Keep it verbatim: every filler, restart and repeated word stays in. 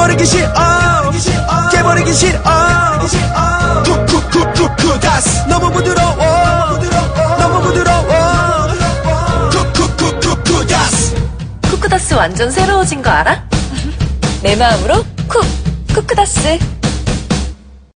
깨버리기 싫어 깨버리기 싫어 쿠쿠쿠쿠쿠다스 너무 부드러워 너무 부드러워 쿠쿠쿠쿠쿠다스. 쿠쿠다스 완전 새로워진 거 알아? 내 마음으로 쿡 쿠쿠다스.